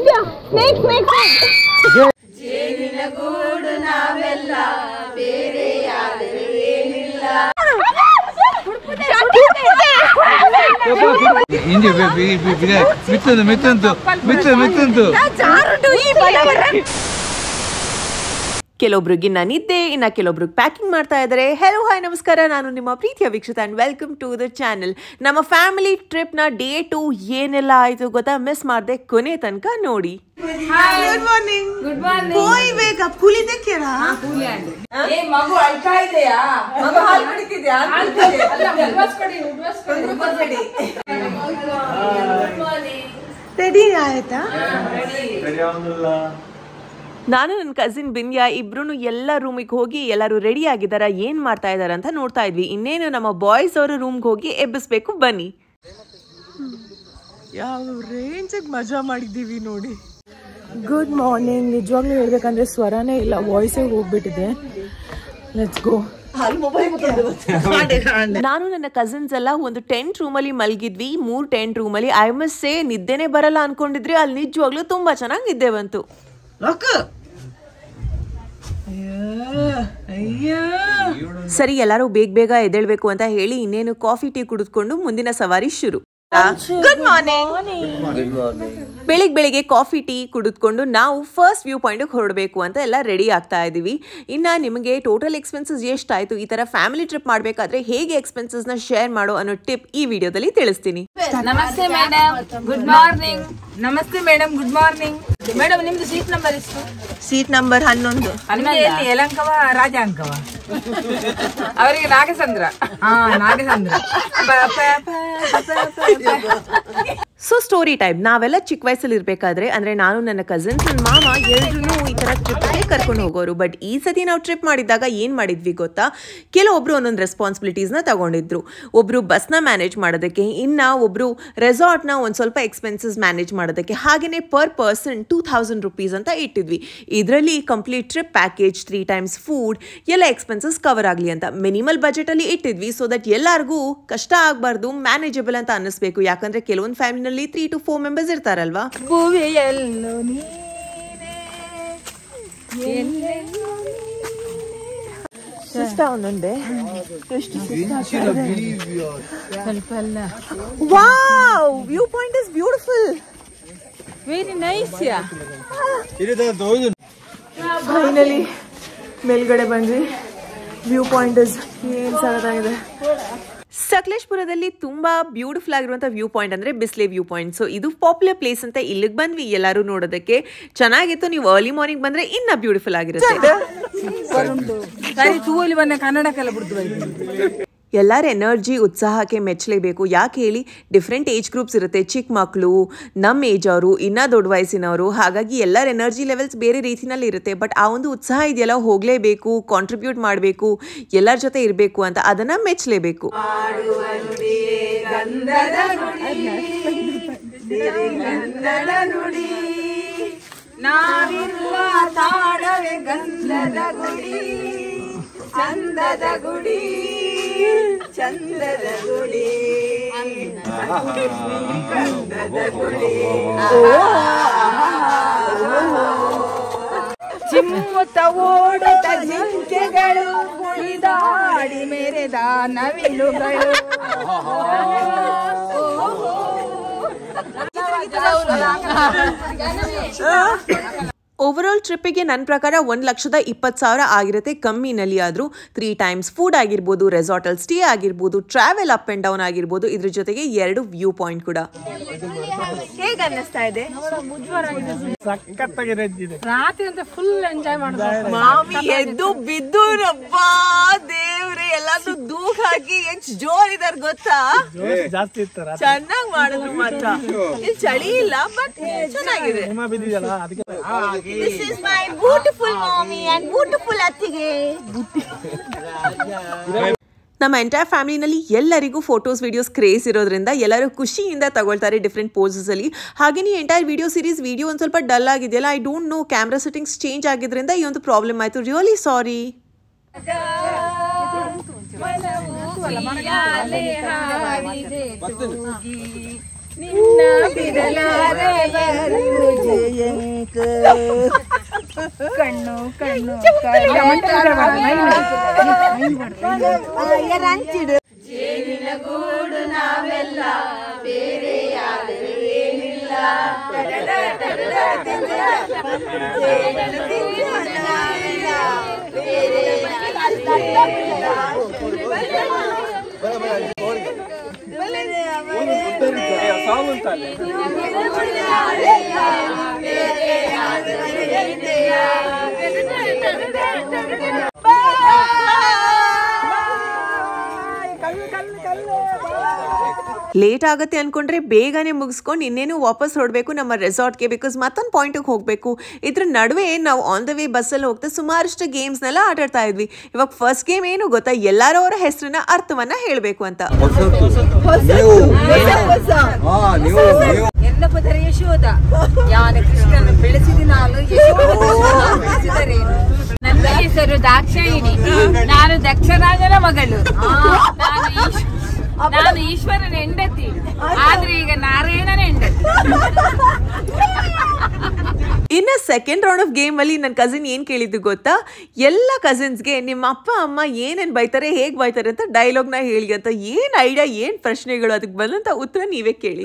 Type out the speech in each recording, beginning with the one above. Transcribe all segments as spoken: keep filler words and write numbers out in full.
Next next ಜೇನಿನ ಗೂಡು ನಾವೆಲ್ಲ ಬೇರೆ ಯಾರು ಏನಿಲ್ಲ. ಮಿತ್ತಂದು ಮಿತ್ತಂದು ಮಿತ್ತ ಮಿತ್ತಂದು ಕೆಲವೊಬ್ರಿಗೆ ನಿದ್ದೆ ಇನ್ನ ಕೆಲವೊಬ್ರಿಗೆ ಪ್ಯಾಕಿಂಗ್ ಮಾಡ್ತಾ ಇದ್ದಾರೆ. ಹೆಲೋ ಹಾಯ್ ನಮಸ್ಕಾರ, ನಾನು ನಿಮ್ಮ ಪ್ರೀತಿಯ Veekshitha and welcome to the channel. ನಮ್ಮ ಫ್ಯಾಮಿಲಿ ಟ್ರಿಪ್ ನ ಡೇ ಟು ಏನೆಲ್ಲ ಆಯ್ತು ಗೊತ್ತಾ? ಮಿಸ್ ಮಾಡದೆ ಕೊನೆ ತನಕ ನೋಡಿ. Good morning. Good morning. ಕೋಯ್ ಬೇಗ ಕೂಲಿ ದೇಖ್ಯರಾ? ಕೂಲಿ ಆಂಟಿ. ಏ ಮಗು ಅಳ್ತಾ ಇದೆಯಾ? ಮಗು ಹಾಲು ಕುಡಿತಿದ್ಯಾ? ಅಲ್ಲ ಉಡ್ವಾಸ್ ಕೊಡಿ, ಉಡ್ವಾಸ್ ಕೊಡಿ, ಉಡ್ವಾಸ್ ಕೊಡಿ. Good morning. ರೆಡಿ ಆಯ್ತಾ? ರೆಡಿ ಆಗಿಲ್ಲ. ನಾನು ನನ್ನ ಕಸಿನ್ ಬಿನ್ಯಾ ಇಬ್ರು ಎಲ್ಲ ರೂಮಿಗೆ ಹೋಗಿ ಎಲ್ಲರೂ ರೆಡಿ ಆಗಿದಾರ, ಏನ್ ಮಾಡ್ತಾ ಇದಾರ ಅಂತ ನೋಡ್ತಾ ಇದ್ವಿ. ಇನ್ನೇನು ನಮ್ಮ ಬಾಯ್ಸ್ ಅವರು ರೂಮ್ಗೆ ಹೋಗಿ ಎಬ್ಬಿಸ್ಬೇಕು, ಬನ್ನಿ. ಯಾವ ರೇಂಜಿಗೆ ಮಜಾ ಮಾಡಿದ್ದೀವಿ ನೋಡಿ. Good morning. ನಿಜವಾಗ್ಲೂ ಹೇಳ್ಬೇಕಂದ್ರೆ ಸ್ವರನೇ ಇಲ್ಲ, ವಾಯ್ಸೇ ಹೋಗ್ಬಿಟ್ಟಿದೆ. Let's go. ನಾನು ನನ್ನ ಕಸಿನ್ಸ್ ಎಲ್ಲ ಒಂದು ಟೆಂಟ್ ರೂಮಲ್ಲಿ ಮಲಗಿದ್ವಿ. ಮೂರ್ ಟೆಂಟ್ ರೂಮಲ್ಲಿ ಐ ಮಸ್ ಸೇ ನಿದ್ದೆನೆ ಬರಲ್ಲ ಅನ್ಕೊಂಡಿದ್ರೆ ಅಲ್ಲಿ ನಿಜವಾಗ್ಲೂ ತುಂಬಾ ಚೆನ್ನಾಗಿ ನಿದ್ದೆ ಬಂತು. ಸರಿ, ಎಲ್ಲರೂ ಬೇಗ ಬೇಗ ಎದ್ದೇಳ್ಬೇಕು ಅಂತ ಹೇಳಿ ಇನ್ನೇನು ಕಾಫಿ ಟೀ ಕುಡಿದ್ಕೊಂಡು ಮುಂದಿನ ಸವಾರಿ ಶುರು. Good morning. ಬೆಳಿಗ್ಗೆ ಬೆಳಿಗ್ಗೆ ಕಾಫಿ ಟೀ ಕುಡಿದ್ಕೊಂಡು ನಾವು ಫಸ್ಟ್ ವ್ಯೂ ಪಾಯಿಂಟ್ ಹೊರಡಬೇಕು ಅಂತ ಎಲ್ಲ ರೆಡಿ ಆಗ್ತಾ ಇದೀವಿ. ಇನ್ನ ನಿಮಗೆ ಟೋಟಲ್ ಎಕ್ಸ್ಪೆನ್ಸಸ್ ಎಷ್ಟಾಯ್ತು, ಈ ತರ ಫ್ಯಾಮಿಲಿ ಟ್ರಿಪ್ ಮಾಡ್ಬೇಕಾದ್ರೆ ಹೇಗೆ ಎಕ್ಸ್ಪೆನ್ಸಸ್ ನ ಶೇರ್ ಮಾಡೋ ಅನ್ನೋ ಟಿಪ್ ಈ ವಿಡಿಯೋದಲ್ಲಿ ತಿಳಿಸ್ತೀನಿ. ನಮಸ್ತೆ ಮೇಡಮ್, ಗುಡ್ ಮಾರ್ನಿಂಗ್. ನಮಸ್ತೆ ಮೇಡಮ್, ಗುಡ್ ಮಾರ್ನಿಂಗ್. ಮೇಡಮ್ ನಿಮ್ದು ಸೀಟ್ ನಂಬರ್ ಎಷ್ಟು? ಸೀಟ್ ನಂಬರ್ ಹನ್ನೊಂದು. ಹನ್ನೊಂದು. ಯಲಂಕವ ರಾಜಾಂಕವ? ಅವರಿಗೆ ನಾಗಚಂದ್ರ. ಹಾ, ನಾಗಚಂದ್ರ. So story time. ನಾವೆಲ್ಲ ಚಿಕ್ಕ ವಯಸ್ಸಲ್ಲಿ ಇರ್ಬೇಕಾದ್ರೆ ಅಂದ್ರೆ ನಾನು ನನ್ನ ಕಸಿನ್ಸ್ ನನ್ನ ಮಾಮ ಎಲ್ರೂ ಈ ತರ ಟ್ರಿಪ್ಗೆ ಕರ್ಕೊಂಡು ಹೋಗೋರು. ಬಟ್ ಈ ಸತಿ ನಾವು ಟ್ರಿಪ್ ಮಾಡಿದಾಗ ಏನ್ ಮಾಡಿದ್ವಿ ಗೊತ್ತಾ? ಕೆಲವೊಬ್ರು ಒಂದೊಂದು ರೆಸ್ಪಾನ್ಸಿಬಿಲಿಟೀಸ್ ನ ತಗೊಂಡಿದ್ರು. ಒಬ್ರು ಬಸ್ನ ಮ್ಯಾನೇಜ್ ಮಾಡೋದಕ್ಕೆ, ಇನ್ನ ಒಬ್ರು ರೆಸಾರ್ಟ್ ನ ಒಂದ್ ಸ್ವಲ್ಪ ಎಕ್ಸ್ಪೆನ್ಸಸ್ ಮ್ಯಾನೇಜ್ ಮಾಡೋದಕ್ಕೆ. ಹಾಗೇನೆ per person two thousand rupees ಅಂತ ಇಟ್ಟಿದ್ವಿ. ಇದರಲ್ಲಿ complete trip package, three times food ಎಲ್ಲ ಎಕ್ಸ್ಪೆನ್ಸಸ್ ಕವರ್ ಆಗಲಿ ಅಂತ ಮಿನಿಮಲ್ ಬಜೆಟ್ ಅಲ್ಲಿ ಇಟ್ಟಿದ್ವಿ. ಸೊ ದಟ್ ಎಲ್ಲರಿಗೂ ಕಷ್ಟ ಆಗಬಾರ್ದು, ಮ್ಯಾನೇಜಬಲ್ ಅಂತ ಅನ್ನಿಸ್ಬೇಕು. ಯಾಕಂದ್ರೆ ಕೆಲವೊಂದು ಫ್ಯಾಮಿಲಿನಲ್ಲಿ ತ್ರೀ ಟು ಫೋರ್ ಮೆಂಬರ್ಸ್ ಇರ್ತಾರಲ್ವಾ. ಒಂದೊಂದೇ wow, view point is beautiful, very nice. Yeah finally ಮೇಲ್ಗಡೆ ಬಂದ್ವಿ. ವ್ಯೂ ಪಾಯಿಂಟ್ ಇಸ್ ಏನ್ ಸಖತ್ತಾಗಿದೆ. ಸಕಲೇಶ್ಪುರದಲ್ಲಿ ತುಂಬಾ ಬ್ಯೂಟಿಫುಲ್ ಆಗಿರುವಂತ ವ್ಯೂ ಪಾಯಿಂಟ್ ಅಂದ್ರೆ ಬಿಸ್ಲೆ ವ್ಯೂ ಪಾಯಿಂಟ್. ಸೊ ಇದು ಪಾಪ್ಯುಲರ್ ಪ್ಲೇಸ್ ಅಂತ ಇಲ್ಲಿಗೆ ಬಂದ್ವಿ ಎಲ್ಲರೂ ನೋಡೋದಕ್ಕೆ. ಚೆನ್ನಾಗಿತ್ತು. ನೀವು ಅರ್ಲಿ ಮಾರ್ನಿಂಗ್ ಬಂದ್ರೆ ಇನ್ನ ಬ್ಯೂಟಿಫುಲ್ ಆಗಿರುತ್ತೆ. ಕನ್ನಡಕ್ಕೆಲ್ಲ ಬಿಡ್ತೀವಿ. ಎಲ್ಲರ ಎನರ್ಜಿ ಉತ್ಸಾಹಕ್ಕೆ ಮೆಚ್ಚಲೇಬೇಕು. ಯಾಕೆ ಹೇಳಿ, ಡಿಫ್ರೆಂಟ್ ಏಜ್ ಗ್ರೂಪ್ಸ್ ಇರುತ್ತೆ. ಚಿಕ್ಕ ಮಕ್ಕಳು, ನಮ್ಮ ಏಜ್ ಅವರು, ಇನ್ನೂ ದೊಡ್ಡ ವಯಸ್ಸಿನವರು. ಹಾಗಾಗಿ ಎಲ್ಲರ ಎನರ್ಜಿ ಲೆವೆಲ್ಸ್ ಬೇರೆ ರೀತಿನಲ್ಲಿ ಇರುತ್ತೆ. ಬಟ್ ಆ ಒಂದು ಉತ್ಸಾಹ ಇದೆಯಲ್ಲ, ಹೋಗಲೇಬೇಕು, ಕಾಂಟ್ರಿಬ್ಯೂಟ್ ಮಾಡಬೇಕು, ಎಲ್ಲರ ಜೊತೆ ಇರಬೇಕು ಅಂತ ಅದನ್ನು ಮೆಚ್ಚಲೇಬೇಕು. ಚಂದದ ಗುಡಿ, ಚಂದದ ಗುಡಿ, ಚಂದದ ಗುಡಿ. ಚಿಮ್ಮುತ್ತ ಓಡುತ್ತ ಜಿಂಕೆಗಳು, ಕುಣಿದಾಡಿ ಮೆರೆದ ನವಿಲುಗಳು. ಓವರ್ ಆಲ್ ಟ್ರಿಪ್ಪಿಗೆ ನನ್ನ ಪ್ರಕಾರ ಒಂದು ಲಕ್ಷದ ಇಪ್ಪತ್ತು ಸಾವಿರ ಆಗಿರುತ್ತೆ ಕಮ್ಮಿನಲ್ಲಿ. ಆದರೂ ತ್ರೀ ಟೈಮ್ಸ್ ಫುಡ್ ಆಗಿರ್ಬೋದು, ರೆಸಾರ್ಟಲ್ಲಿ ಸ್ಟೇ ಆಗಿರ್ಬೋದು, ಟ್ರಾವೆಲ್ ಅಪ್ ಆ್ಯಂಡ್ ಡೌನ್ ಆಗಿರ್ಬೋದು, ಇದ್ರ ಜೊತೆಗೆ ಎರಡು ವ್ಯೂ ಪಾಯಿಂಟ್ ಕೂಡ. ಹೇಗೆ ಅನ್ನಿಸ್ತಾ ಇದೆ? ರಾತ್ರಿ ಅಂತ ಫುಲ್ ಎಂಜಾಯ್ ಮಾಡಿದ್ರು. ಮಾಮಿ ಎದ್ದು ಬಿದ್ದು ರಬ್ಬಾ ದೇವ್ರೆ, ಎಲ್ಲಾದ್ರೂ ದೂಖ ಹಾಕಿ ಎಷ್ಟು ಜೋರ್ ಇದಾರ ಗೊತ್ತಾ? ಚೆನ್ನಾಗ್ ಮಾಡಿದ್ರು ಮಾತ್ರ. ಇಲ್ಲಿ ಚಳಿ ಇಲ್ಲ, ಬಟ್ ಚೆನ್ನಾಗಿದೆ. This is my beautiful mommy and beautiful ಅತ್ತಿಗೆ. ನಮ್ಮ ಎಂಟೈರ್ ಫ್ಯಾಮಿಲಿನಲ್ಲಿ ಎಲ್ಲರಿಗೂ ಫೋಟೋಸ್ ವಿಡಿಯೋಸ್ ಕ್ರೇಜ್ ಇರೋದ್ರಿಂದ ಎಲ್ಲರೂ ಖುಷಿಯಿಂದ ತಗೊಳ್ತಾರೆ ಡಿಫ್ರೆಂಟ್ ಪೋಸಸಲ್ಲಿ. ಹಾಗೆಯೇ ಎಂಟೈರ್ ವಿಡಿಯೋ ಸೀರೀಸ್ ವಿಡಿಯೋ ಒಂದು ಸ್ವಲ್ಪ ಡಲ್ ಆಗಿದೆಯಲ್ಲ, I don't know, camera settings change ಆಗಿದ್ರಿಂದ ಈ ಒಂದು ಪ್ರಾಬ್ಲಮ್ ಆಯಿತು. Really sorry. ನಿನ್ನ ಬಿಡಲಾರೆ ಕಣ್ಣು ಕಣ್ಣು ಜೇನಿನ ಗೂಡು ನಾವೆಲ್ಲ ಬೇರೆ ಯಾರು ಏನಿಲ್ಲ ಲೇಟ್ ಆಗುತ್ತೆ ಅನ್ಕೊಂಡ್ರೆ ಬೇಗನೆ ಮುಗಿಸ್ಕೊಂಡು ಇನ್ನೇನು ವಾಪಸ್ ಹೊರಡಬೇಕು ನಮ್ಮ ರೆಸಾರ್ಟ್ಗೆ. ಬಿಕಾಸ್ ಮತ್ತೊಂದು ಪಾಯಿಂಟಿಗೆ ಹೋಗಬೇಕು. ಇದ್ರ ನಡುವೆ ನಾವು ಆನ್ ದ ವೇ ಬಸ್ಸಲ್ಲಿ ಹೋಗ್ತಾ ಸುಮಾರಷ್ಟು ಗೇಮ್ಸ್ನೆಲ್ಲ ಆಟಾಡ್ತಾ ಇದ್ವಿ. ಇವಾಗ ಫಸ್ಟ್ ಗೇಮ್ ಏನು ಗೊತ್ತಾ, ಎಲ್ಲರೂ ಅವರ ಹೆಸರನ್ನ ಅರ್ಥವನ್ನ ಹೇಳಬೇಕು ಅಂತ. ಎಲ್ಲ ಪದರ ಯಶೋಧ ಯಾನ ಕೃಷ್ಣನ ಬೆಳೆಸಿದ ನಾನು ನನ್ನ ಹೆಸರು ದಾಕ್ಷಾಯಿಣಿ, ನಾನು ದಕ್ಷರಾಜನ ಮಗಳು, ನಾನು ಈಶ್ವರನ ಹೆಂಡತಿ, ಆದ್ರೆ ಈಗ ನಾರಾಯಣನ ಹೆಂಡತಿ. ಇನ್ನು ಸೆಕೆಂಡ್ ರೌಂಡ್ ಆಫ್ ಗೇಮ್ ಅಲ್ಲಿ ನನ್ನ ಕಸಿನ್ ಏನ್ ಕೇಳಿದ್ದು ಗೊತ್ತಾ, ಎಲ್ಲ ಕಸಿನ್ಸ್ಗೆ ನಿಮ್ಮ ಅಪ್ಪ ಅಮ್ಮ ಏನೇನ್ ಬೈತಾರೆ ಹೇಗ್ ಬೈತಾರೆ ಅಂತ ಡೈಲಾಗ್ ನ ಹೇಳಿ ಅಂತ. ಏನ್ ಐಡಿಯಾ ಏನ್ ಪ್ರಶ್ನೆಗಳು, ಅದಕ್ಕೆ ಬಂದಂತ ಉತ್ತರ ನೀವೇ ಕೇಳಿ.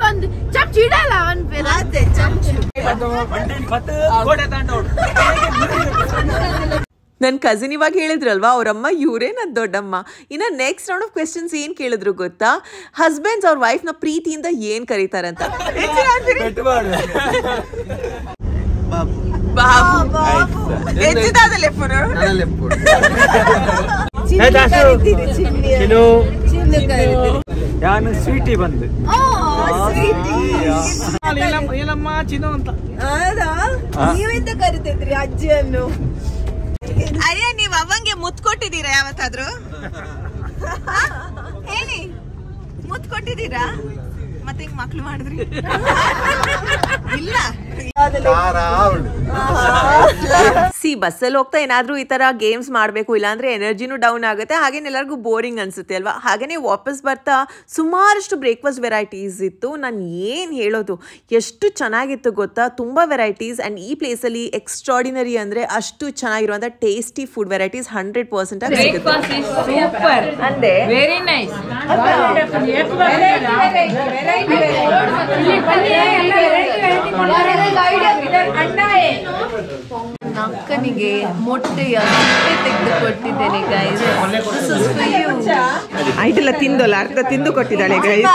ನನ್ನ ಕಸಿನ್ ಇವಾಗ ಹೇಳಿದ್ರಲ್ವಾ ಅವ್ರಮ್ಮ ಇವರೇ ನನ್ನ ದೊಡ್ಡಮ್ಮ. ಇನ್ನು ನೆಕ್ಸ್ಟ್ ರೌಂಡ್ ಆಫ್ ಕ್ವೆಶನ್ಸ್ ಏನ್ ಕೇಳಿದ್ರು ಗೊತ್ತಾ, ಹಸ್ಬೆಂಡ್ಸ್ ಅವ್ರ ವೈಫ್ ನ ಪ್ರೀತಿಯಿಂದ ಏನ್ ಕರೀತಾರಂತ. ನಾನು ಸ್ವೀಟಿ ಬಂದು ನೀವೆಂತ ಕರಿತಿದ್ರಿ ಅಜ್ಜಿಯನ್ನು? ಅಯ್ಯ, ನೀವ್ ಅವಂಗೆ ಮುತ್ ಕೊಟ್ಟಿದ್ದೀರಾ ಯಾವತ್ತಾದ್ರು? ಹೇಳಿ, ಮುತ್ ಕೊಟ್ಟಿದ್ದೀರಾ? ಮತ್ತೆ ಹಿಂಗ್ ಮಕ್ಳು ಮಾಡಿದ್ರಿ ಇಲ್ಲ? ಸಿ ಬಸ್ಸಲ್ಲಿ ಹೋಗ್ತಾ ಏನಾದ್ರೂ ಈ ತರ ಗೇಮ್ಸ್ ಮಾಡ್ಬೇಕು, ಇಲ್ಲಾಂದ್ರೆ ಎನರ್ಜಿನೂ ಡೌನ್ ಆಗುತ್ತೆ, ಹಾಗೇನೆ ಎಲ್ಲರಿಗೂ ಬೋರಿಂಗ್ ಅನ್ಸುತ್ತೆ ಅಲ್ವಾ. ಹಾಗೇನೆ ವಾಪಸ್ ಬರ್ತಾ ಸುಮಾರಷ್ಟು ಬ್ರೇಕ್ಫಾಸ್ಟ್ ವೆರೈಟೀಸ್ ಇತ್ತು. ನಾನು ಏನ್ ಹೇಳೋದು, ಎಷ್ಟು ಚೆನ್ನಾಗಿತ್ತು ಗೊತ್ತಾ, ತುಂಬಾ ವೆರೈಟೀಸ್. ಅಂಡ್ ಈ ಪ್ಲೇಸ್ ಅಲ್ಲಿ ಎಕ್ಸ್ಟ್ರಾಡಿನರಿ ಅಂದ್ರೆ ಅಷ್ಟು ಚೆನ್ನಾಗಿರುವಂತ tasty food varieties hundred percent ಆಗಿ ಸೂಪರ್ ಅಂದೆ, ವೆರಿ ನೈಸ್. ಅಕ್ಕನಿಗೆ ಮೊಟ್ಟೆಯ ತೆಗೆದು ಕೊಟ್ಟಿದ್ದೇನೆ ಗೈಸ್. ಐಟೆಲ್ಲ ತಿಂದಲ್ಲ, ಅರ್ಧ ತಿಂದು ಕೊಟ್ಟಿದ್ದಾಳೆ ಗೈಸ್.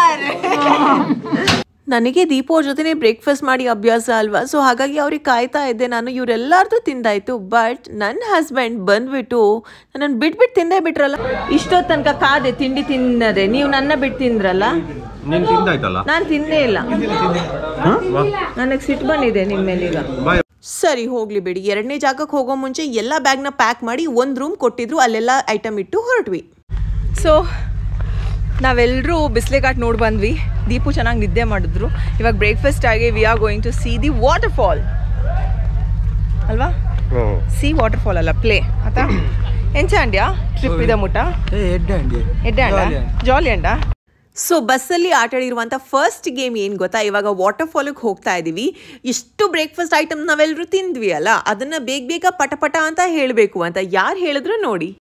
ನನಗೆ ದೀಪು ಅವ್ರ ಜೊತೆನೆ ಬ್ರೇಕ್ಫಾಸ್ಟ್ ಮಾಡಿ ಅಭ್ಯಾಸ ಅಲ್ವಾ, ಸೊ ಹಾಗಾಗಿ ಅವ್ರಿಗೆ ಕಾಯ್ತಾ ಇದ್ದೆ ನಾನು. ಇವರೆಲ್ಲಾರ್ದು ತಿಂದಾಯ್ತು, ಬಟ್ ನನ್ನ ಹಸ್ಬೆಂಡ್ ಬಂದ್ಬಿಟ್ಟು ನನ್ನ ಬಿಟ್ಬಿಟ್ಟು ತಿಂದೇ ಬಿಟ್ರಲ್ಲ. ಇಷ್ಟೊತ್ತು ತನಕ ಕಾದೆ ತಿಂಡಿ ತಿನ್ನದೆ, ನೀವು ನನ್ನ ಬಿಟ್ಟು ತಿಂದ್ರಲ್ಲ. ನಾನು ತಿಂದೇ ಇಲ್ಲ, ನನಗೆ ಸಿಟ್ಟು ಬಂದಿದೆ ನಿಮ್ಮ ಮೇಲೆ ಈಗ. ಸರಿ ಹೋಗ್ಲಿ ಬಿಡಿ. ಎರಡನೇ ಜಾಗಕ್ಕೆ ಹೋಗೋ ಮುಂಚೆ ಎಲ್ಲ ಬ್ಯಾಗ್ನ ಪ್ಯಾಕ್ ಮಾಡಿ ಒಂದು ರೂಮ್ ಕೊಟ್ಟಿದ್ರು, ಅಲ್ಲೆಲ್ಲ ಐಟಮ್ ಇಟ್ಟು ಹೊರಟ್ವಿ. ಸೊ ನಾವೆಲ್ಲರೂ ಬಿಸ್ಲೆಘಾಟ್ ನೋಡಿ ಬಂದ್ವಿ. ದೀಪು ಚೆನ್ನಾಗಿ ನಿದ್ದೆ ಮಾಡಿದ್ರು. ಇವಾಗ ಬ್ರೇಕ್ಫಾಸ್ಟ್ ಆಗಿ we are going to see the waterfall ಅಲ್ವಾ? ಸಿ ವಾಟರ್ ಫಾಲ್ ಅಲ್ಲ, ಪ್ಲೇ ಆತಾ ಎಂಚ ಅಂಡ್ಯಾ ಟ್ರಿಪ್ ಇದೆ ಮುಟ ಎಡ್ಡೆ ಅಂಡ ಜಾಲಿ ಅಂಡ. ಸೊ ಬಸ್ಸಲ್ಲಿ ಆಟಾಡಿರುವಂಥ ಫಸ್ಟ್ ಗೇಮ್ ಏನು ಗೊತ್ತಾ, ಇವಾಗ ವಾಟರ್ ಫಾಲಿಗೆ ಹೋಗ್ತಾ ಇದ್ದೀವಿ. ಇಷ್ಟು ಬ್ರೇಕ್ಫಾಸ್ಟ್ ಐಟಮ್ ನಾವೆಲ್ಲರೂ ತಿಂದ್ವಿ ಅಲ್ಲ, ಅದನ್ನ ಬೇಗ ಬೇಗ ಪಟ ಪಟ ಅಂತ ಹೇಳಬೇಕು ಅಂತ. ಯಾರು ಹೇಳಿದ್ರು ನೋಡಿ.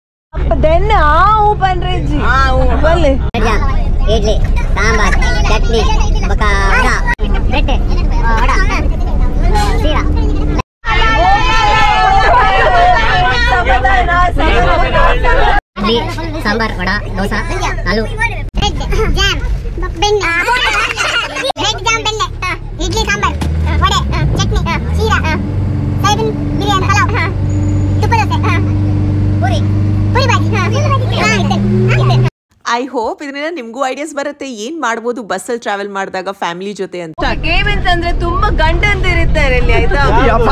ಇಡ್ಲಿ, ಸಾಂಬಾರ್, ಚಟ್ನಿ, ಬ್ರೆಡ್, ಸೀರಾ, ಸಾಂಬಾರ್, ವಡ, ದೋಸಾ, ಆಲೂ, ಜಾಮ್, ಬೆಣ್ಣೆ, ಬ್ರೆಡ್ ಜಾಮ್, ಬೆಣ್ಣೆ, ಇಡ್ಲಿ, ಸಾಂಬಾರ್, ವಡೆ, ಚಟ್ನಿ, ಸೀರಾ, ಸೋಯಾಬೀನ್ ಬಿರಿಯಾನಿ, ಪಲಾವ್, ತುಪ್ಪ ದೋಸೆ, ಪೂರಿ, ಪೂರಿ ಬಾಜಿ. ಐ ಹೋಪ್ ಇದರಿಂದ ನಿಮ್ಗೂ ಐಡಿಯಾಸ್ ಬರುತ್ತೆ ಏನ್ ಮಾಡ್ಬೋದು ಬಸ್ಸಲ್ಲಿ ಟ್ರಾವೆಲ್ ಮಾಡಿದಾಗ ಫ್ಯಾಮಿಲಿ ಜೊತೆ ಅಂತ. ಗೇಮ್ ಅಂತಂದ್ರೆ ತುಂಬಾ ಗಂಡಂದಿರುತ್ತಾರೆ ಇಲ್ಲಿ, ಆಯ್ತಾ?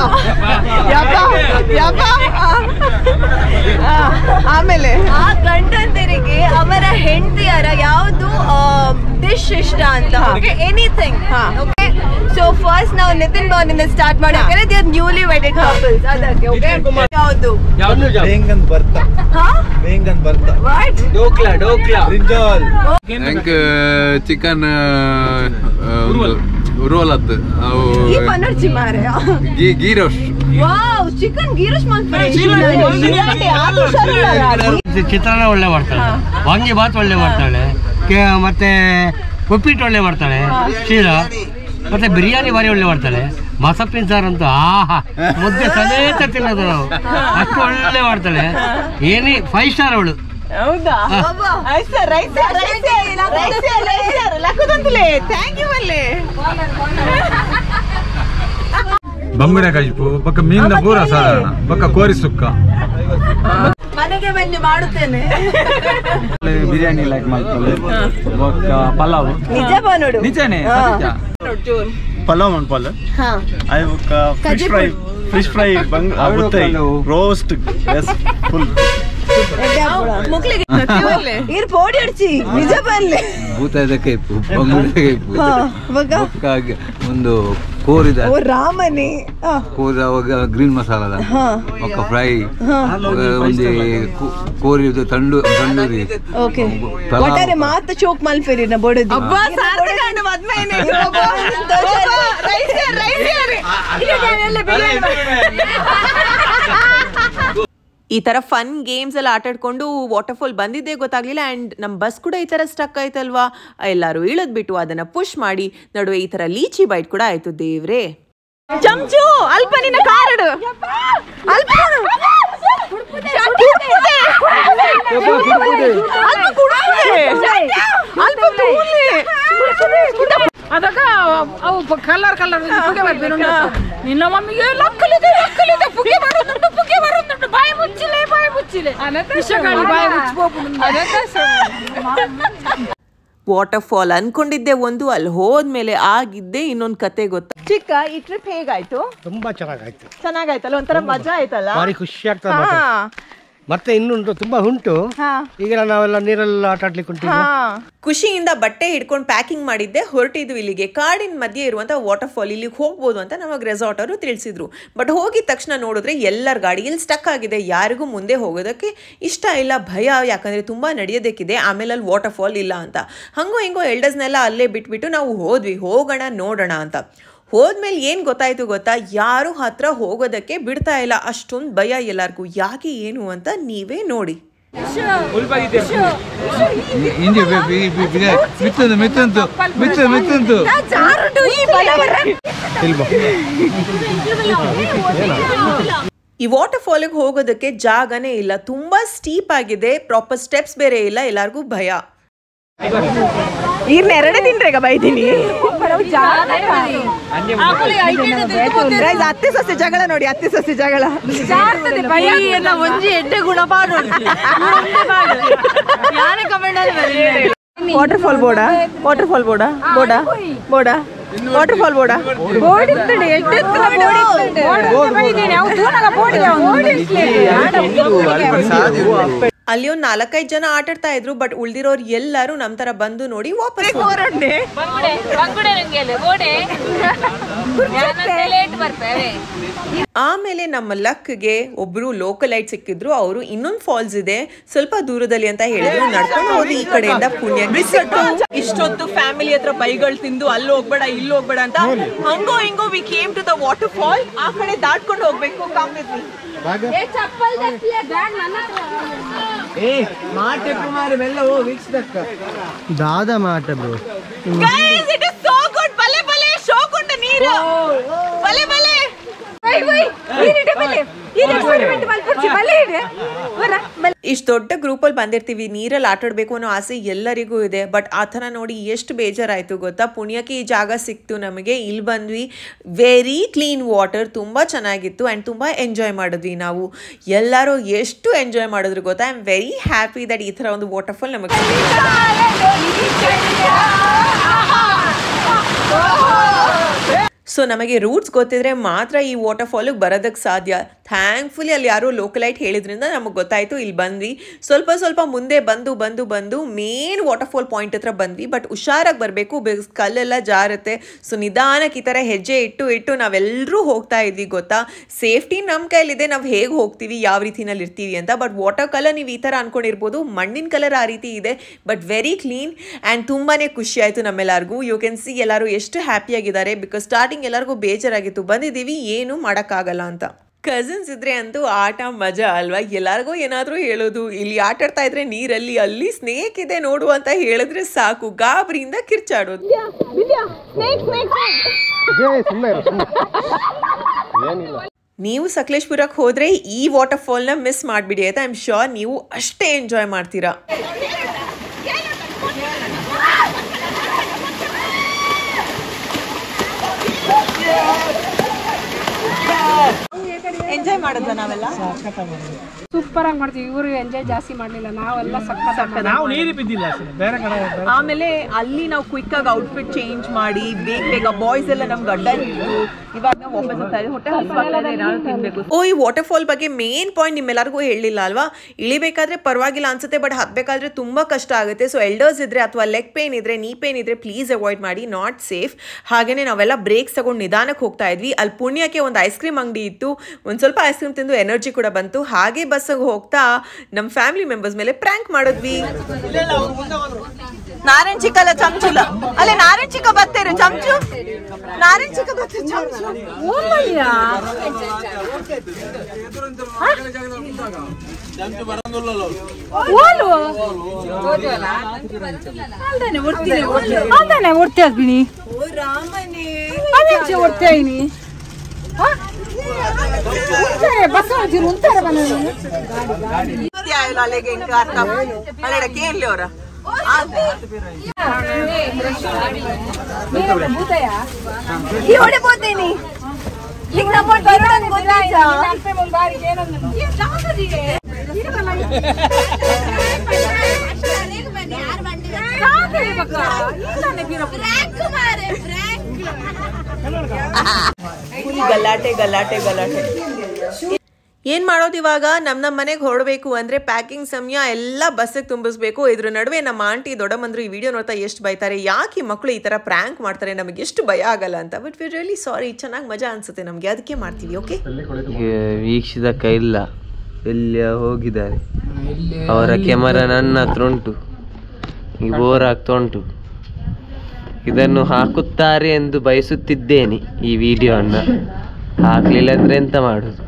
ಆಮೇಲೆ ಆ ಗಂಡಂದಿರಿಗೆ ಅವರ ಹೆಂಡತಿಯರ ಯಾವ್ದು ಡಿಶ್ ಇಷ್ಟ ಅಂತ, ಎನಿಥಿಂಗ್. ಓಕೆ, ಸೊ ಫಸ್ಟ್ ನಾವು ನಿತಿನ್ ಭವನಿಂದ ಸ್ಟಾರ್ಟ್ ಮಾಡಿದ್ರೆ they are newly wedded couples. ಅದಕ್ಕೆ ಓಕೆ, ಯಾವುದು baingan bharta baingan bharta dhokla dhokla brinjal chicken roll ಅದ್ದು ಈ ಪನ್ನರ್ಜಿ ಮಾರೆ ghee ghee roast wow chicken ghee roast ಮಾಡ್ತಾರೆ ಚಿತ್ರಾನ್ನ ಒಳ್ಳೆ ಮಾಡ್ತಾಳೆ, ವಾಂಗಿ ಬಾತ್ ಒಳ್ಳೆ ಮಾಡ್ತಾಳೆ, ಮತ್ತೆ ಉಪ್ಪಿಟ್ಟು ಒಳ್ಳೆ ಮಾಡ್ತಾಳೆ, ಶೀರಾ ಮತ್ತೆ ಬಿರಿಯಾನಿ ಭಾರಿ ಒಳ್ಳೆ ಮಾಡ್ತಾಳೆ. ಮಸಪ್ಪಿನ ಸಾರು ಅಂತೂ ಆಹಾ ಮುದ್ದೆ ಸಮೇತ ತಿನ್ನೋದು ನಾವು, ಅಷ್ಟು ಒಳ್ಳೆ ಮಾಡ್ತಾಳೆ. ಏನಿ ಫೈವ್ ಸ್ಟಾರ್ ಅವಳು. ಹೌದಾ? ಬಂಗುಡೆ ಕಜ್ಪು ಬೊಕ್ಕ ಮೀನಿನ ಪೂರ ಸಾಧಾರಣ ಬೊಕ್ಕ ಕೋರಿ ಸುಕ್ಕ ಮನೆಗೆ ಬನ್ನಿ ಮಾಡುತ್ತೇನೆ. ಬಿರಿಯಾನಿ ಲೈಕ್ ಮಾಡ್ತಾಳೆ ಬೊಕ್ಕ ಪಲಾವ್ ನಿಜ ಬಾ ನೋಡು. ನಿಜನೇ ಪಲಾವ್ ಮಾಡ್ಪಾಲ ಅಯ್ಯ ಬೊಕ್ಕ ಫಿಶ್ ಫ್ರೈ ಫಿಶ್ ಫ್ರೈ ಬಂಗ್ ಬುತ್ತೈ ರೋಸ್ಟ್ ಎಸ್ ಫುಲ್ ಮುಕ್ಲಿಗೆ ಇರ್ ಪೋಡಿ ಅಡ್ಚಿ ನಿಜ ಬನ್ನಿ ಭೂತಕ್ಕೆ ಬಂಗುಡೆ ಒಂದು ಕೋರಿದ ರಾಮನಿ ಕೋರಿ ಗ್ರೀನ್ ಮಸಾಲದ ఒక ಫ್ರೈ ಒಂದು ಕೋರಿ ತಂಡು ತಂಡೂರಿ ಓಕೆ ಒಟ್ಟಾರೆ ಮಾತ್ರ ಚೋಕ್ ಮಲ್ಪೇರಿ ನ ಬೋಡದಿ ಅಬ್ಬಾ ಸಾರ್ಥಕ ಮದ್ಮೇನೆ ಈ ತರ ಫನ್ ಗೇಮ್ಸ್ ಎಲ್ಲ ಆಟಾಡ್ಕೊಂಡು ವಾಟರ್ಫಾಲ್ ಬಂದಿದ್ದೇ ಗೊತ್ತಾಗ್ಲಿಲ್ಲ. ಆ್ಯಂಡ್ ನಮ್ಮ ಬಸ್ ಕೂಡ ಈ ಥರ ಸ್ಟಕ್ ಆಯ್ತಲ್ವಾ, ಎಲ್ಲರೂ ಇಳಿದ್ಬಿಟ್ಟು ಅದನ್ನ ಪುಷ್ ಮಾಡಿ ನಡುವೆ ಈ ಥರ ಲೀಚಿ ಬೈಟ್ ಕೂಡ ಆಯ್ತು. ದೇವ್ರೇ ಚಮಚು ಅಲ್ಪನಿನ ಕಾರಡು ಅಲ್ಪ ಅದಕ್ಕ ಅವು ಕಲರ್ ಕಲರ್ ನಿನ್ನ ಮಮ್ಮಿಗೆ ಲಕ್ಕಲಿದೆ ಲಕ್ಕಲಿದೆ ಪುಗೆ ಬರೋದುಂಟು ಪುಗೆ ಬರೋದುಂಟು ಬಾಯಿ ಮುಚ್ಚಿಲೆ ಬಾಯಿ ಮುಚ್ಚಿಲೆ ವಿಷಗಾಳಿ ಬಾಯಿ ಮುಚ್ಚಿపోపును. ವಾಟರ್ಫಾಲ್ ಅನ್ಕೊಂಡಿದ್ದೆ ಒಂದು, ಅಲ್ಲಿ ಹೋದ್ಮೇಲೆ ಆಗಿದ್ದೆ ಇನ್ನೊಂದು ಕತೆ ಗೊತ್ತಾ. ಚಿಕ್ಕ ಈ ಟ್ರಿಪ್ ಹೇಗಾಯ್ತು? ತುಂಬಾ ಚೆನ್ನಾಗಾಯ್ತು. ಚೆನ್ನಾಗಾಯ್ತಲ್ಲ, ಒಂಥರ ಮಜಾ ಆಯ್ತಲ್ಲ, ಭಾರಿ ಖುಷಿ ಆಗ್ತದೆ. ಮತ್ತೆ ಇನ್ನುಂಟು ತುಂಬಾ ಉಂಟು. ಈಗ ನಾವೆಲ್ಲ ನೀರೆಲ್ಲ ಆಟ ಆಡ್ಲಿಕ್ಕೆ ಉಂಟು. ಖುಷಿಯಿಂದ ಬಟ್ಟೆ ಹಿಡ್ಕೊಂಡು ಪ್ಯಾಕಿಂಗ್ ಮಾಡಿದ್ದೆ, ಹೊರಟಿದ್ವಿ ಇಲ್ಲಿಗೆ. ಕಾಡಿನ ಮಧ್ಯೆ ಇರುವಂತ ವಾಟರ್ ಫಾಲ್, ಇಲ್ಲಿಗೆ ಹೋಗ್ಬೋದು ಅಂತ ನಮಗೆ ರೆಸಾರ್ಟ್ ಅವರು ತಿಳಿಸಿದ್ರು. ಬಟ್ ಹೋಗಿದ ತಕ್ಷಣ ನೋಡಿದ್ರೆ ಎಲ್ಲರ ಗಾಡಿ ಇಲ್ಲಿ ಸ್ಟಕ್ ಆಗಿದೆ, ಯಾರಿಗೂ ಮುಂದೆ ಹೋಗೋದಕ್ಕೆ ಇಷ್ಟ ಇಲ್ಲ, ಭಯ, ಯಾಕಂದ್ರೆ ತುಂಬಾ ನಡೆಯೋದಕ್ಕಿದೆ, ಆಮೇಲೆ ಅಲ್ಲಿ ವಾಟರ್ ಫಾಲ್ ಇಲ್ಲ ಅಂತ. ಹಂಗೋ ಹಿಂಗೋ ಎಲ್ಡರ್ಸ್ನೆಲ್ಲ ಅಲ್ಲೇ ಬಿಟ್ಬಿಟ್ಟು ನಾವು ಹೋದ್ವಿ, ಹೋಗೋಣ ನೋಡೋಣ ಅಂತ. ಹೋದ್ಮೇಲೆ ಏನು ಗೊತ್ತಾಯ್ತು ಗೊತ್ತಾ, ಯಾರು ಹತ್ರ ಹೋಗೋದಕ್ಕೆ ಬಿಡ್ತಾ ಇಲ್ಲ, ಅಷ್ಟೊಂದು ಭಯ ಎಲ್ಲರಿಗೂ. ಯಾಕೆ ಏನು ಅಂತ ನೀವೇ ನೋಡಿ. ಈ ವಾಟರ್ ಫಾಲ್ಗೆ ಹೋಗೋದಕ್ಕೆ ಜಾಗನೇ ಇಲ್ಲ, ತುಂಬಾ ಸ್ಟೀಪ್ ಆಗಿದೆ, ಪ್ರಾಪರ್ ಸ್ಟೆಪ್ಸ್ ಬೇರೆ ಇಲ್ಲ, ಎಲ್ಲರಿಗೂ ಭಯ. ಈಗ ಎರಡೇ ತಿನ್ರೇಗ ಬೈತೀನಿ. ಅತ್ತೆ ಸೊಸೆ ಜಗಳ ನೋಡಿ, ಅತ್ತೆ ಸೊಸೆ ಜಗಳ. ವಾಟರ್ ಫಾಲ್ ಬೋಡ ವಾಟರ್ ಫಾಲ್ ಬೋಡ ಬೋಡ ಬೋಡ ವಾಟರ್ ಫಾಲ್ ಬೋಡ ಅಲ್ಲಿ ಒಂದು ನಾಲ್ಕೈದು ಜನ ಆಟಾಡ್ತಾ ಇದ್ರು. ಬಟ್ ಉಳ್ದಿರೋರು ಎಲ್ಲರೂ ನಮ್ ತರ ಬಂದು ನೋಡಿ ವಾಪಸ್. ಆಮೇಲೆ ನಮ್ಮ ಲಕ್ಗೆ ಒಬ್ರು ಲೋಕಲ್ ಐಟ್ ಸಿಕ್ಕಿದ್ರು. ಅವರು ಇನ್ನೊಂದು ಫಾಲ್ಸ್ ಇದೆ ಸ್ವಲ್ಪ ದೂರದಲ್ಲಿ ಅಂತ ಹೇಳಿದ್ರು. ನಡ್ಕೊಂಡು ಹೋಗಿ ಈ ಕಡೆಯಿಂದ ಪುಣ್ಯ. ಇಷ್ಟೊತ್ತು ಫ್ಯಾಮಿಲಿ ಹತ್ರ ಬೈಗಳು ತಿಂದು ಅಲ್ಲಿ ಹೋಗ್ಬೇಡ ಇಲ್ಲಿ ಹೋಗ್ಬೇಡ ಅಂತ, ಹಂಗೋ ಹಿಂಗೋ we came to the waterfall. ಆ ಕಡೆ ದಾಟ್ಕೊಂಡು ಹೋಗ್ಬೇಕು. ದಾದ ಮಾಟ bro, guys it is so good. ಬಲೆ ಬಲೆ ಶೋಕುಂಡ ನೀರು, ಬಲೆ ಬಲೆ ಇಷ್ಟು ದೊಡ್ಡ ಗ್ರೂಪ್ ಅಲ್ಲಿ ಬಂದಿರ್ತೀವಿ, ನೀರಲ್ಲಿ ಆಟಾಡ್ಬೇಕು ಅನ್ನೋ ಆಸೆ ಎಲ್ಲರಿಗೂ ಇದೆ. ಬಟ್ ಆ ಥರ ನೋಡಿ ಎಷ್ಟು ಬೇಜಾರಾಯ್ತು ಗೊತ್ತಾ. ಪುಣ್ಯಕ್ಕೆ ಈ ಜಾಗ ಸಿಕ್ತು ನಮಗೆ, ಇಲ್ಲಿ ಬಂದ್ವಿ. ವೆರಿ ಕ್ಲೀನ್ ವಾಟರ್, ತುಂಬಾ ಚೆನ್ನಾಗಿತ್ತು ಆ್ಯಂಡ್ ತುಂಬಾ ಎಂಜಾಯ್ ಮಾಡಿದ್ವಿ ನಾವು. ಎಲ್ಲರೂ ಎಷ್ಟು ಎಂಜಾಯ್ ಮಾಡಿದ್ರು ಗೊತ್ತಾ. I am very happy that ಈ ಥರ ಒಂದು ವಾಟರ್ ಫಾಲ್ ನಮಗೆ. ಸೊ ನಮಗೆ ರೂಟ್ಸ್ ಗೊತ್ತಿದ್ರೆ ಮಾತ್ರ ಈ ವಾಟರ್ ಫಾಲಿಗೆ ಬರೋದಕ್ಕೆ ಸಾಧ್ಯ. ಥ್ಯಾಂಕ್ಫುಲಿ ಅಲ್ಲಿ ಯಾರೋ ಲೋಕಲೈಟ್ ಹೇಳಿದ್ರಿಂದ ನಮಗೆ ಗೊತ್ತಾಯಿತು, ಇಲ್ಲಿ ಬಂದ್ವಿ. ಸ್ವಲ್ಪ ಸ್ವಲ್ಪ ಮುಂದೆ ಬಂದು ಬಂದು ಬಂದು ಮೇನ್ ವಾಟರ್ ಫಾಲ್ ಪಾಯಿಂಟ್ ಹತ್ರ ಬಂದ್ವಿ. ಬಟ್ ಹುಷಾರಾಗಿ ಬರಬೇಕು, ಬಿಕಾಸ್ ಕಲ್ಲೆಲ್ಲ ಜಾರುತ್ತೆ. ಸೊ ನಿಧಾನಕ್ಕೆ ಈ ಥರ ಹೆಜ್ಜೆ ಇಟ್ಟು ಇಟ್ಟು ನಾವೆಲ್ಲರೂ ಹೋಗ್ತಾ ಇದ್ವಿ ಗೊತ್ತಾ. ಸೇಫ್ಟಿ ನಮ್ಮ ಕೈಲಿದೆ, ನಾವು ಹೇಗೆ ಹೋಗ್ತೀವಿ, ಯಾವ ರೀತಿನಲ್ಲಿ ಇರ್ತೀವಿ ಅಂತ. ಬಟ್ ವಾಟರ್ ಕಲರ್ ನೀವು ಈ ಥರ ಅಂದ್ಕೊಂಡಿರ್ಬೋದು, ಮಣ್ಣಿನ ಕಲರ್ ಆ ರೀತಿ ಇದೆ, ಬಟ್ ವೆರಿ ಕ್ಲೀನ್ ಆ್ಯಂಡ್ ತುಂಬಾ ಖುಷಿ ಆಯಿತು ನಮ್ಮೆಲ್ಲರಿಗೂ. ಯು ಕ್ಯಾನ್ ಸಿ ಎಲ್ಲರೂ ಎಷ್ಟು ಹ್ಯಾಪಿಯಾಗಿದ್ದಾರೆ. ಬಿಕಾಸ್ ಸ್ಟಾರ್ಟಿಂಗ್ ಎಲ್ಲರಿಗೂ ಬೇಜಾರಾಗಿತ್ತು, ಬಂದಿದ್ದೀವಿ ಏನು ಮಾಡೋಕ್ಕಾಗಲ್ಲ ಅಂತ. ಕಸಿನ್ಸ್ ಇದ್ರೆ ಅಂತೂ ಆಟ ಮಜಾ ಅಲ್ವಾ. ಎಲ್ಲರಿಗೂ ಏನಾದರೂ ಹೇಳೋದು, ಇಲ್ಲಿ ಆಟ ಆಡ್ತಾ ಇದ್ರೆ ನೀರಲ್ಲಿ ಅಲ್ಲಿ ಸ್ನೇಕ್ ಇದೆ ನೋಡು ಅಂತ ಹೇಳಿದ್ರೆ ಸಾಕು, ಗಾಬರಿಯಿಂದ ಕಿರ್ಚಾಡೋದು. ನೀವು ಸಕಲೇಶ್ಪುರಕ್ಕೆ ಹೋದ್ರೆ ಈ ವಾಟರ್ ಫಾಲ್ನ ಮಿಸ್ ಮಾಡಿಬಿಡಿ ಆಯ್ತಾ. ಐ ಆಮ್ ಶ್ಯೂರ್ ನೀವು ಅಷ್ಟೇ ಎಂಜಾಯ್ ಮಾಡ್ತೀರಾ. ಎಂಜಾಯ್ ಮಾಡಿದ್ವ ನಾವೆಲ್ಲ? ಸೂಪರ್ ಆಗಿ ಮಾಡ್ತೀವಿ. ಇವರು ಎಂಜಾಯ್ ಜಾಸ್ತಿ ಮಾಡಲಿಲ್ಲ, ನಾವೆಲ್ಲ ಸಕ್ಕತ್ತ. ನಾವು ನೀರು ಬಿದ್ದಿಲ್ಲ ಬೇರೆ ಕಡೆ. ಆಮೇಲೆ ಅಲ್ಲಿ ನಾವು ಕ್ವಿಕ್ ಆಗಿ ಔಟ್ಫಿಟ್ ಚೇಂಜ್ ಮಾಡಿ ಬೇಗ ಬೇಗ ಬಾಯ್ಸ್ ಎಲ್ಲ ನಮ್ಗೆ ಅಡ್ಡ ಇತ್ತು. ಇವಾಗ ನಾವು ವಾಪಸ್ ಹೋಗ್ತಾ ಇದ್ದೀವಿ, ಹೊಟ್ಟೆ ಹಸಿವಾಗ್ತಾ ಇದೆ, ಏನಾದ್ರು ತಿನ್ಬೇಕು. ಓ ಈ ವಾಟರ್ ಫಾಲ್ ಬಗ್ಗೆ ಮೇನ್ ಪಾಯಿಂಟ್ ನಿಮ್ಮೆಲ್ಲರಿಗೂ ಹೇಳಿಲ್ಲ ಅಲ್ವಾ. ಇಳಿಬೇಕಾದ್ರೆ ಪರವಾಗಿಲ್ಲ ಅನ್ಸುತ್ತೆ, ಬಟ್ ಹತ್ಬೇಕಾದ್ರೆ ತುಂಬಾ ಕಷ್ಟ ಆಗುತ್ತೆ. ಸೊ ಎಲ್ಡರ್ಸ್ ಇದ್ರೆ ಅಥವಾ ಲೆಗ್ ಪೇನ್ ಇದ್ರೆ, ನೀ ಪೇನ್ ಇದ್ರೆ ಪ್ಲೀಸ್ ಅವಾಯ್ಡ್ ಮಾಡಿ, ನಾಟ್ ಸೇಫ್. ಹಾಗೇನೆ ನಾವೆಲ್ಲ ಬ್ರೇಕ್ಸ್ ತಗೊಂಡು ನಿಧಾನಕ್ಕೆ ಹೋಗ್ತಾ ಇದ್ವಿ. ಅಲ್ಲಿ ಪುಣ್ಯಕ್ಕೆ ಒಂದು ಐಸ್ ಕ್ರೀಮ್ ಅಂಗಡಿ ಇತ್ತು, ಒಂದು ಸ್ವಲ್ಪ ಐಸ್ ಕ್ರೀಮ್ ತಿಂದು ಎನರ್ಜಿ ಕೂಡ ಬಂತು. ಹಾಗೆ ಬಸ್ಸಿಗೆ ಹೋಗ್ತಾ ನಮ್ಮ ಫ್ಯಾಮಿಲಿ ಮೆಂಬರ್ಸ್ ಮೇಲೆ ಪ್ರ್ಯಾಂಕ್ ಮಾಡಿದ್ವಿ. ನಾರಾಯಣ್ ಚಿಕ್ಕಲ್ಲ ಚಮಚುಲ ಅಲ್ಲೇ ನಾರಾಯಣ್ ಚಿಕ್ಕ ಬತ್ತೇರು ಚಮಚು ನಾರಾಯಣ್ ಚಿಕ್ಕ ಬತ್ತೆ ಚಮಚು ఓడిపోతేని నీకు నమ్మోడు బరుడని గొత్తైసా అంటే మన బారి ಏನನ್ನ ಈ ಜಾಗದಿಗೆ ಅನೇಕ ಬನ್ನಿ ಯಾರು ಬಂಡಿ ಜಾಗದಿ ಬಕ್ಕ ಇಲ್ಲನೆ ಬಿರ ಫ್ರಾಂಕ್ ಮಾರೆ ಫ್ರಾಂಕ್ ಫುಲ್ ಗಲಾಟೆ ಗಲಾಟೆ ಗಲಾಟೆ. ಏನು ಮಾಡೋದು ಇವಾಗ? ನಮ್ಮ ನಮ್ಮ ಮನೆಗೆ ಹೊರಡಬೇಕು ಅಂದರೆ ಪ್ಯಾಕಿಂಗ್ ಸಮಯ ಎಲ್ಲ ಬಸ್ಸಿಗೆ ತುಂಬಿಸ್ಬೇಕು. ಇದ್ರ ನಡುವೆ ನಮ್ಮ ಆಂಟಿ ದೊಡ್ಡಮ್ಮಂದ್ರು ಈ ವಿಡಿಯೋ ನೋಡ್ತಾ ಎಷ್ಟು ಬೈತಾರೆ, ಯಾಕೆ ಮಕ್ಕಳು ಈ ಥರ ಪ್ರ್ಯಾಂಕ್ ಮಾಡ್ತಾರೆ, ನಮಗೆ ಎಷ್ಟು ಭಯ ಆಗಲ್ಲ ಅಂತ. ಬಟ್ ವಿ ರಿಯಲಿ ಸಾರಿ, ಚೆನ್ನಾಗಿ ಮಜಾ ಅನಿಸುತ್ತೆ ನಮಗೆ, ಅದಕ್ಕೆ ಮಾಡ್ತೀವಿ. ಓಕೆ, ವೀಕ್ಷಿಸಕ ಇಲ್ಲ, ಎಲ್ಲ ಹೋಗಿದ್ದಾರೆ. ಅವರ ಕ್ಯಾಮರಾ ನನ್ನ ಹತ್ರ ಉಂಟು, ಈಗ ಬೋರ್ ಆಗ್ತಾ ಉಂಟು. ಇದನ್ನು ಹಾಕುತ್ತಾರೆ ಎಂದು ಬಯಸುತ್ತಿದ್ದೇನೆ ಈ ವಿಡಿಯೋವನ್ನು. ಹಾಕ್ಲಿಲ್ಲ ಅಂದ್ರೆ ಎಂತ ಮಾಡೋದು?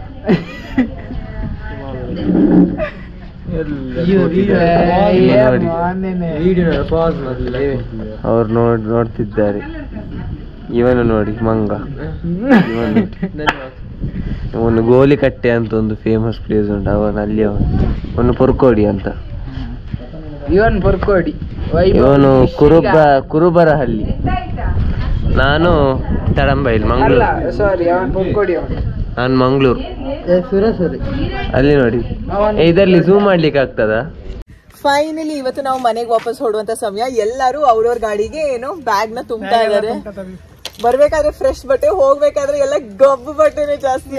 ಅವ್ರು ನೋಡ್ ನೋಡ್ತಿದ್ದಾರೆ. ಇವನು ನೋಡಿ ಮಂಗ, ಇವನು ಅವನು ಗೋಲಿಕಟ್ಟೆ ಅಂತ ಒಂದು ಫೇಮಸ್ ಪ್ಲೇಸ್ ಉಂಟು, ಅವನು ಅಲ್ಲಿ ಅವನು ಅವನು ಪೊರ್ಕೋಡಿ ಅಂತ. ಇವನು ಪೊರ್ಕೋಡಿ, ಇವನು ಕುರುಬ ಕುರುಬರಹಳ್ಳಿ, ನಾನು ತಡಂಬೈಲ್ ಮಂಗಳೂರು. ಸಾರಿ ಅವನು ಪೊರ್ಕೋಡಿ, ನಾನು ಮಂಗಳೂರು. ಅಲ್ಲಿ ನೋಡಿ, ಇದರಲ್ಲಿ ಝೂಮ್ ಮಾಡ್ಲಿಕ್ಕೆ ಆಗ್ತದ? ಫೈನಲಿ ಇವತ್ತು ನಾವು ಮನೆಗೆ ವಾಪಸ್ ಹೊಡುವಂತ ಸಮಯ. ಎಲ್ಲರೂ ಅವ್ರವ್ರ ಗಾಡಿಗೆ ಏನೋ ಬ್ಯಾಗ್ ನ ತುಂಬ್ತಾ ಇದಾರೆ. ಬರ್ಬೇಕಾದ್ರೆ ಫ್ರೆಶ್ ಬಟ್ಟೆ, ಹೋಗ್ಬೇಕಾದ್ರೆ ಎಲ್ಲ ಗಬ್ಬು ಬಟ್ಟೆನೆ ಜಾಸ್ತಿ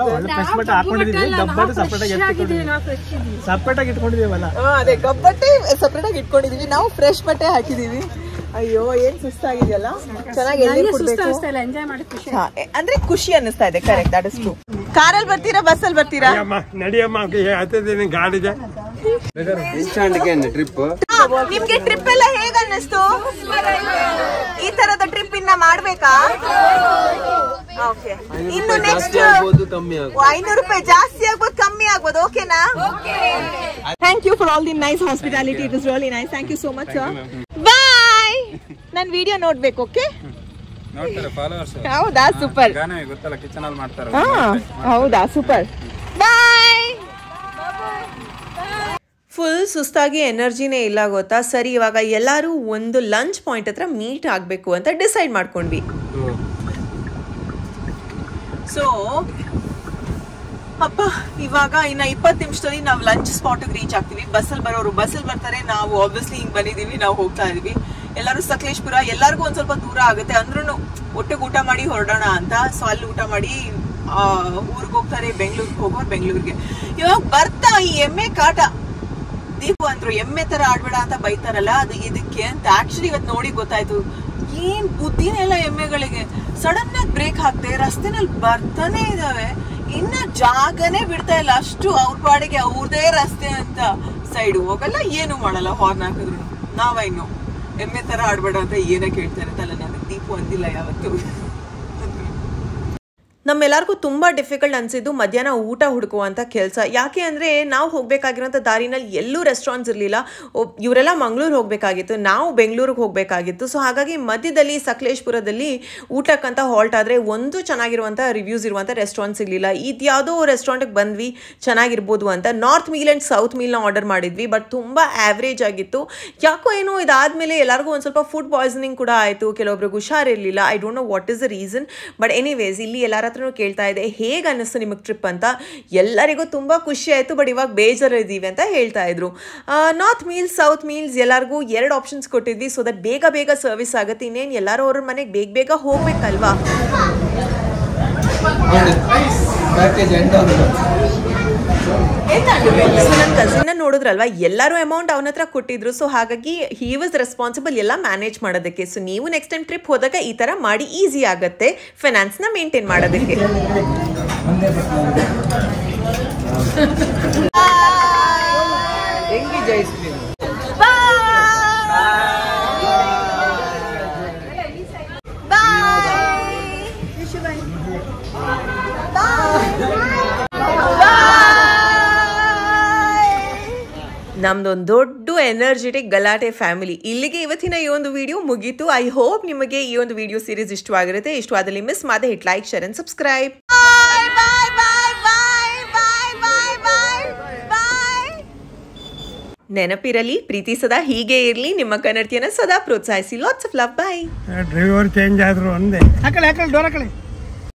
ಸಪ್ರೇಟ್ ಆಗಿ ಇಟ್ಕೊಂಡಿದೀವಲ್ಲ, ಅದೇ ಗಬ್ಬು ಬಟ್ಟೆ ಸಪ್ರೇಟ್ ಆಗಿ ಇಟ್ಕೊಂಡಿದೀವಿ. ನಾವು ಫ್ರೆಶ್ ಬಟ್ಟೆ ಹಾಕಿದೀವಿ. ಅಯ್ಯೋ ಏನ್ ಸುಸ್ತಾಗಿದೆಯಲ್ಲ, ಚೆನ್ನಾಗಿ ಎಲ್ಲಿ ಕೊಡ್ಬೇಕು ಅಂದ್ರೆ ಖುಷಿ ಅನ್ನಿಸ್ತಾ ಇದೆ. Correct, that is true. ಕಾರಲ್ಲಿ ಬರ್ತೀರಾ ಬಸ್ಸಲ್ಲಿ ಬರ್ತೀರಾ? ನಡಿಯಮ್ಮ ಗಾಡಿಗೆ. ಟ್ರಿಪ್ ನಿಮ್ಗೆ ಟ್ರಿಪ್ ಎಲ್ಲ ಹೇಗ ಅನ್ನಿಸ್ತು? ಈ ತರದ ಟ್ರಿಪ್ ಇನ್ನ ಮಾಡ್ಬೇಕಾ? ಓಕೆ, ಇನ್ನು ನೆಕ್ಸ್ಟ್ ಐನೂರು ರೂಪಾಯಿ ಜಾಸ್ತಿ ಆಗ್ಬೋದು, ಕಮ್ಮಿ ಆಗ್ಬೋದು. ಓಕೆನಾ? Thank you for all the nice hospitality. It is really nice. Thank you so much sir. Bye. ನನ್ ವಿಡಿಯೋ ನೋಡ್ಬೇಕು. ಓಕೆ, ಹೌದಾ? ಸೂಪರ್. ಹೌದಾ? ಸೂಪರ್. ಬಾಯ್. ಫುಲ್ ಸುಸ್ತಾಗಿ ಎನರ್ಜಿನೇ ಇಲ್ಲ ಗೊತ್ತಾ. ಸರಿ, ಇವಾಗ ಎಲ್ಲರೂ ಒಂದು ಲಂಚ್ ಪಾಯಿಂಟ್ ಹತ್ರ ಮೀಟ್ ಆಗಬೇಕು ಅಂತ ಡಿಸೈಡ್ ಮಾಡ್ಕೊಂಡ್ವಿ. ಸೊ ಅಪ್ಪ, ಇವಾಗ ಇನ್ನ ಇಪ್ಪತ್ತು ನಿಮಿಷದಲ್ಲಿ ನಾವು ಲಂಚ್ ಸ್ಪಾಟ್ಗೆ ರೀಚ್ ಆಗ್ತೀವಿ. ಬಸ್ಸಲ್ಲಿ ಬರೋರು ಬಸ್ಸಲ್ಲಿ ಬರ್ತಾರೆ, ನಾವು ಆಬ್ವಿಯಸ್ಲಿ ಹಿಂಗ್ ಬಂದಿದೀವಿ, ನಾವು ಹೋಗ್ತಾ ಇದೀವಿ. ಎಲ್ಲರೂ ಸಕಲೇಶ್ಪುರ ಎಲ್ಲರಿಗೂ ಒಂದ್ ಸ್ವಲ್ಪ ದೂರ ಆಗುತ್ತೆ ಅಂದ್ರೂ ಒಟ್ಟಿಗೆ ಊಟ ಮಾಡಿ ಹೊರಡೋಣ ಅಂತ. ಸೊ ಅಲ್ಲಿ ಊಟ ಮಾಡಿ ಊರಿಗೆ ಹೋಗ್ತಾರೆ, ಬೆಂಗ್ಳೂರ್ಗೆ ಹೋಗೋರು ಬೆಂಗ್ಳೂರಿಗೆ. ಇವಾಗ ಬರ್ತಾ ಈ ಎಮ್ಮೆ ಕಾಟ, ದೀಪು ಅಂದ್ರು ಎಮ್ಮೆ ತರ ಆಡ್ಬೇಡ ಅಂತ ಬೈತಾರಲ್ಲ, ಅದು ಇದಕ್ಕೆ ಅಂತ. ಆಕ್ಚುಲಿ ಇವತ್ತು ನೋಡಿ ಗೊತ್ತಾಯ್ತು ಏನ್ ಬುದ್ಧಿನೆಲ್ಲ ಎಮ್ಮೆಗಳಿಗೆ. ಸಡನ್ ಆಗಿ ಬ್ರೇಕ್ ಹಾಕ್ದೆ ರಸ್ತೆನಲ್ಲಿ ಬರ್ತಾನೆ ಇದಾವೆ, ಇನ್ನ ಜಾಗನೇ ಬಿಡ್ತಾ ಇಲ್ಲ, ಅಷ್ಟು ಅವ್ರ ಪಾಡಿಗೆ ಅವ್ರದೇ ರಸ್ತೆ ಅಂತ ಸೈಡ್ ಹೋಗಲ್ಲ, ಏನು ಮಾಡಲ್ಲ. ಹಾರ್ನ್ ಹಾಕಿದ್ರು ನಾವ ಇನ್ನು ಎಮ್ಮೆ ತರ ಆಡ್ಬೇಡ ಅಂತ ಏನೇ ಕೇಳ್ತಾರೆ ತಲೆ. ನನಗೆ ದೀಪು ಅಂದಿಲ್ಲ ಯಾವತ್ತು. ನಮ್ಮೆಲ್ಲರಿಗೂ ತುಂಬ ಡಿಫಿಕಲ್ಟ್ ಅನಿಸಿದ್ದು ಮಧ್ಯಾಹ್ನ ಊಟ ಹುಡುಕುವಂಥ ಕೆಲಸ. ಯಾಕೆ ಅಂದರೆ ನಾವು ಹೋಗಬೇಕಾಗಿರೋಂಥ ದಾರಿನಲ್ಲಿ ಎಲ್ಲೂ ರೆಸ್ಟೋರೆಂಟ್ಸ್ ಇರಲಿಲ್ಲ. ಇವರೆಲ್ಲ ಮಂಗಳೂರು ಹೋಗಬೇಕಾಗಿತ್ತು, ನಾವು ಬೆಂಗಳೂರಿಗೆ ಹೋಗಬೇಕಾಗಿತ್ತು. ಸೊ ಹಾಗಾಗಿ ಮಧ್ಯದಲ್ಲಿ ಸಕಲೇಶ್ಪುರದಲ್ಲಿ ಊಟಕ್ಕಂತ ಹಾಲ್ಟ್ ಆದರೆ ಒಂದು ಚೆನ್ನಾಗಿರುವಂಥ ರಿವ್ಯೂಸ್ ಇರುವಂಥ ರೆಸ್ಟೋರೆಂಟ್ ಸಿಗಲಿಲ್ಲ. ಇದು ಯಾವುದೋ ರೆಸ್ಟೋರೆಂಟಿಗೆ ಬಂದ್ವಿ ಚೆನ್ನಾಗಿರ್ಬೋದು ಅಂತ ನಾರ್ತ್ ಮೀಲ್ ಆ್ಯಂಡ್ ಸೌತ್ ಮೀಲ್ನ ಆರ್ಡರ್ ಮಾಡಿದ್ವಿ. ಬಟ್ ತುಂಬ ಆ್ಯಾವ್ರೇಜ್ ಆಗಿತ್ತು. ಯಾಕೋ ಏನೋ ಇದಾದಮೇಲೆ ಎಲ್ಲರಿಗೂ ಒಂದು ಸ್ವಲ್ಪ ಫುಡ್ ಪಾಯ್ಸನಿಂಗ್ ಕೂಡ ಆಯಿತು, ಕೆಲವೊಬ್ರಿಗೆ ಹುಷಾರಿರಲಿಲ್ಲ. I don't know what is the reason. But anyways ಇಲ್ಲಿ ಎಲ್ಲರ ಕೇಳ್ತಾ ಇದೆ ಹೇಗೆ ಅನ್ನಿಸ್ತು ನಿಮಗೆ ಟ್ರಿಪ್ ಅಂತ. ಎಲ್ಲರಿಗೂ ತುಂಬ ಖುಷಿ ಆಯಿತು, ಬಟ್ ಇವಾಗ ಬೇಜಾರಿದ್ದೀವಿ ಅಂತ ಹೇಳ್ತಾ ಇದ್ರು. ನಾರ್ತ್ ಮೀಲ್ಸ್ ಸೌತ್ ಮೀಲ್ಸ್ ಎಲ್ಲರಿಗೂ ಎರಡು ಆಪ್ಷನ್ಸ್ ಕೊಟ್ಟಿದ್ವಿ, ಸೊ ದಟ್ ಬೇಗ ಬೇಗ ಸರ್ವಿಸ್ ಆಗುತ್ತೆ. ಇನ್ನೇನು ಎಲ್ಲರೂ ಅವ್ರ ಮನೆಗೆ ಬೇಗ ಬೇಗ ಹೋಗ್ಬೇಕಲ್ವಾ. ಸೊ ನನ್ನ ಕಸಿನ್ನ ನೋಡಿದ್ರಲ್ವಾ, ಎಲ್ಲರೂ ಅಮೌಂಟ್ ಅವನ ಹತ್ರ ಕೊಟ್ಟಿದ್ರು. ಸೊ ಹಾಗಾಗಿ ಹಿ ವಾಸ್ ರೆಸ್ಪಾನ್ಸಿಬಲ್ ಎಲ್ಲ ಮ್ಯಾನೇಜ್ ಮಾಡೋದಕ್ಕೆ. ಸೊ ನೀವು ನೆಕ್ಸ್ಟ್ ಟೈಮ್ ಟ್ರಿಪ್ ಹೋದಾಗ ಈ ಥರ ಮಾಡಿ ಈಸಿ ಆಗುತ್ತೆ ಫೈನಾನ್ಸ್ನ ಮೇಂಟೈನ್ ಮಾಡೋದಕ್ಕೆ. ನಮ್ದೊಂದು ದೊಡ್ಡ ಎನರ್ಜೆಟಿಕ್ ಗಲಾಟೆ ಫ್ಯಾಮಿಲಿ. ಇಲ್ಲಿಗೆ ಇವತ್ತಿನ ಈ ಒಂದು ವಿಡಿಯೋ ಮುಗೀತು. ಐ ಹೋಪ್ ನಿಮಗೆ ಈ ಒಂದು ವಿಡಿಯೋ ಸೀರೀಸ್ ಇಷ್ಟವಾಗಿರುತ್ತೆ. ಇಷ್ಟವಾದಲ್ಲಿ ಮಿಸ್ ಮಾಡದೆ hit like, share and subscribe. ನೆನಪಿರಲಿ, ಪ್ರೀತಿ ಸದಾ ಹೀಗೆ ಇರಲಿ. ನಿಮ್ಮ ಕನ್ನಡತಿಯನ್ನ ಸದಾ ಪ್ರೋತ್ಸಾಹಿಸಿ. Lots of love. Bye. Driver change ಆದ್ರು ಒಂದೇ.